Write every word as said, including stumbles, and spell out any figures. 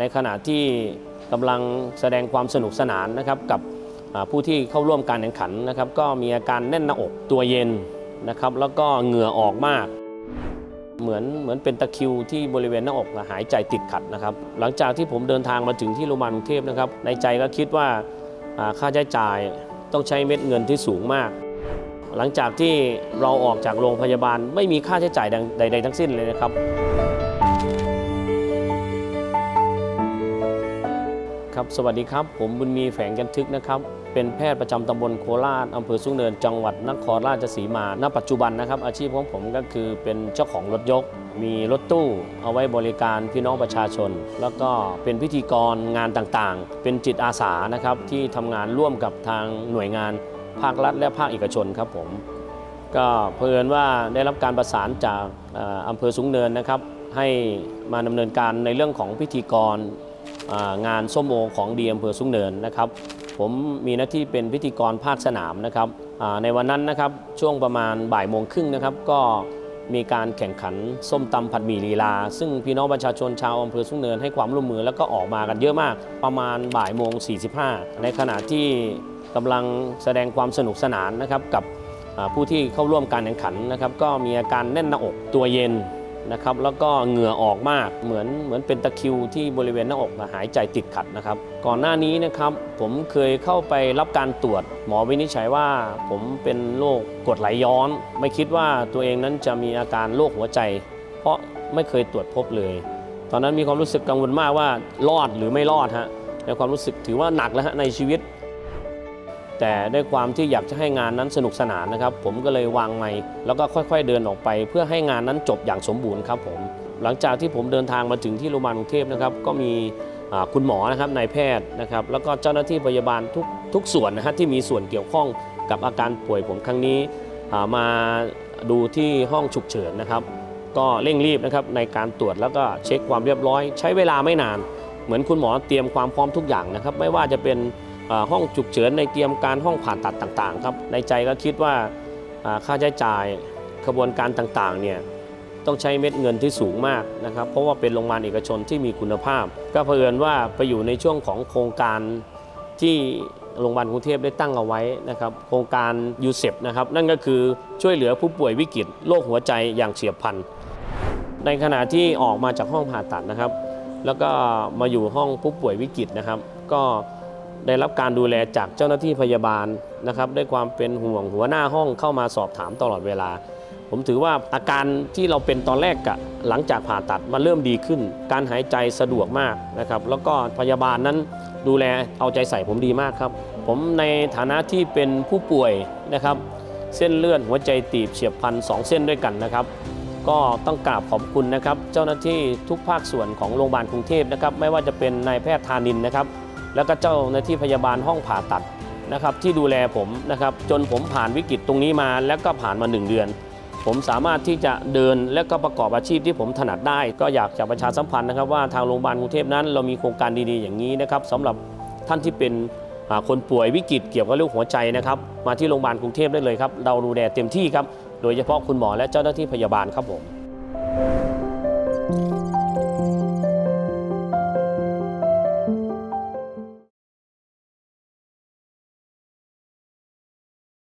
ในขณะที่กำลังแสดงความสนุกสนานนะครับกับผู้ที่เข้าร่วมการแข่งขันนะครับก็มีอาการแน่นหน้าอกตัวเย็นนะครับแล้วก็เหงื่อออกมากเหมือนเหมือนเป็นตะคริวที่บริเวณหน้าอกหายใจติดขัดนะครับหลังจากที่ผมเดินทางมาถึงที่โรงพยาบาลกรุงเทพนะครับในใจก็คิดว่าค่าใช้จ่ายต้องใช้เม็ดเงินที่สูงมากหลังจากที่เราออกจากโรงพยาบาลไม่มีค่าใช้จ่ายใดๆทั้งสิ้นเลยนะครับครับสวัสดีครับผมบุญมีแฝงกันทึกนะครับเป็นแพทย์ประจำตำบลโคราชอำเภอสูงเนินจังหวัดนครราชสีมาณปัจจุบันนะครับอาชีพของผมก็คือเป็นเจ้าของรถยกมีรถตู้เอาไว้บริการพี่น้องประชาชนแล้วก็เป็นพิธีกรงานต่างๆเป็นจิตอาสานะครับที่ทำงานร่วมกับทางหน่วยงานภาครัฐและภาคเอกชนครับผมก็เผอิญว่าได้รับการประสานจากอำเภอสูงเนินนะครับให้มาดำเนินการในเรื่องของพิธีกรงานส้มโอของดีอำเภอสูงเนินนะครับผมมีหน้าที่เป็นพิธีกรภาคสนามนะครับในวันนั้นนะครับช่วงประมาณบ่ายโมงครึ่งนะครับก็มีการแข่งขันส้มตำผัดหมี่ลีลาซึ่งพี่น้องประชาชนชาวอำเภอสูงเนินให้ความร่วมมือแล้วก็ออกมากันเยอะมากประมาณบ่ายโมงสี่สิบห้าในขณะที่กำลังแสดงความสนุกสนานนะครับกับผู้ที่เข้าร่วมการแข่งขันนะครับก็มีอาการแน่นหน้าอกตัวเย็นนะครับแล้วก็เหงื่อออกมากเหมือนเหมือนเป็นตะคริวที่บริเวณหน้าอกหายใจติดขัดนะครับก่อนหน้านี้นะครับผมเคยเข้าไปรับการตรวจหมอวินิจฉัยว่าผมเป็นโรคกรดไหลย้อนไม่คิดว่าตัวเองนั้นจะมีอาการโรคหัวใจเพราะไม่เคยตรวจพบเลยตอนนั้นมีความรู้สึกกังวลมากว่ารอดหรือไม่รอดฮะในความรู้สึกถือว่าหนักแล้วฮะในชีวิตแต่ด้วยความที่อยากจะให้งานนั้นสนุกสนานนะครับผมก็เลยวางไมค์แล้วก็ค่อยๆเดินออกไปเพื่อให้งานนั้นจบอย่างสมบูรณ์ครับผมหลังจากที่ผมเดินทางมาถึงที่โรงพยาบาลกรุงเทพนะครับก็มีคุณหมอนะครับนายแพทย์นะครับแล้วก็เจ้าหน้าที่พยาบาลทุกทุกส่วนนะฮะที่มีส่วนเกี่ยวข้องกับอาการป่วยผมครั้งนี้มาดูที่ห้องฉุกเฉินนะครับก็เร่งรีบนะครับในการตรวจแล้วก็เช็คความเรียบร้อยใช้เวลาไม่นานเหมือนคุณหมอเตรียมความพร้อมทุกอย่างนะครับไม่ว่าจะเป็นห้องฉุกเฉินในเตรียมการห้องผ่าตัดต่างๆครับในใจก็คิดว่าค่าใช้จ่ายกระบวนการต่างๆเนี่ยต้องใช้เม็ดเงินที่สูงมากนะครับเพราะว่าเป็นโรงพยาบาลเอกชนที่มีคุณภาพก็เผอิญว่าไปอยู่ในช่วงของโครงการที่โรงพยาบาลกรุงเทพได้ตั้งเอาไว้นะครับโครงการยูเซปนะครับนั่นก็คือช่วยเหลือผู้ป่วยวิกฤตโรคหัวใจอย่างเฉียบพลันในขณะที่ออกมาจากห้องผ่าตัดนะครับแล้วก็มาอยู่ห้องผู้ป่วยวิกฤตนะครับก็ได้รับการดูแลจากเจ้าหน้าที่พยาบาลนะครับด้วยความเป็นห่วงหัวหน้าห้องเข้ามาสอบถามตลอดเวลาผมถือว่าอาการที่เราเป็นตอนแรกกับหลังจากผ่าตัดมันเริ่มดีขึ้นการหายใจสะดวกมากนะครับแล้วก็พยาบาลนั้นดูแลเอาใจใส่ผมดีมากครับผมในฐานะที่เป็นผู้ป่วยนะครับเส้นเลือดหัวใจตีบเฉียบพลันสองเส้นด้วยกันนะครับก็ต้องกราบขอบคุณนะครับเจ้าหน้าที่ทุกภาคส่วนของโรงพยาบาลกรุงเทพนะครับไม่ว่าจะเป็นนายแพทย์ธานินทร์นะครับแล้วก็เจ้าหน้าที่พยาบาลห้องผ่าตัดนะครับที่ดูแลผมนะครับจนผมผ่านวิกฤตตรงนี้มาแล้วก็ผ่านมาหนึ่งเดือนผมสามารถที่จะเดินและก็ประกอบอาชีพที่ผมถนัดได้ก็อยากจะประชาสัมพันธ์นะครับว่าทางโรงพยาบาลกรุงเทพนั้นเรามีโครงการดีๆอย่างนี้นะครับสำหรับท่านที่เป็นคนป่วยวิกฤตเกี่ยวกับเรื่องหัวใจนะครับมาที่โรงพยาบาลกรุงเทพได้เลยครับเราดูแลเต็มที่ครับโดยเฉพาะคุณหมอและเจ้าหน้าที่พยาบาลครับผม